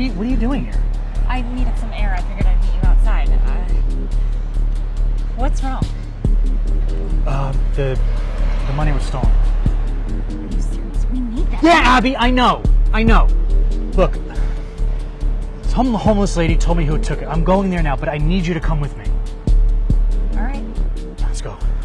What are you doing here? I needed some air. I figured I'd meet you outside. What's wrong? The money was stolen. Are you serious? We need that. Yeah, Abby, I know. Look, some homeless lady told me who took it. I'm going there now, but I need you to come with me. All right. Let's go.